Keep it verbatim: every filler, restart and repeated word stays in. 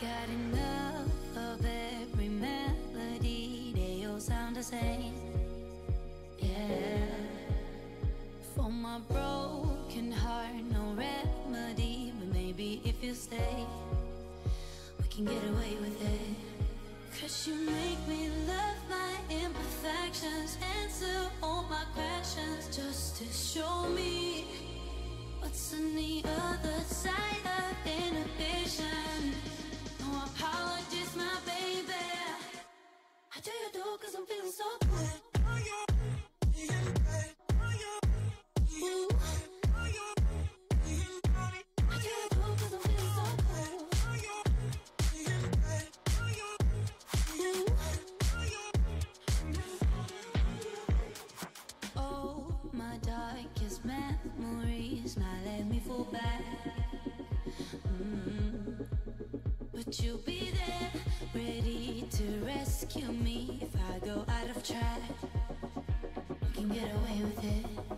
got enough of every melody. They all sound the same. Yeah. For my broken heart, no remedy. But maybe if you stay, we can get away with it. Cause you make me love my imperfections, answer all my questions, just to show me what's on the other side of inhibition. No apologies, my baby. I do you do cause I'm feeling so good. Ooh. Memories now let me fall back. mm. But you'll be there, ready to rescue me if I go out of track. We can get away with it.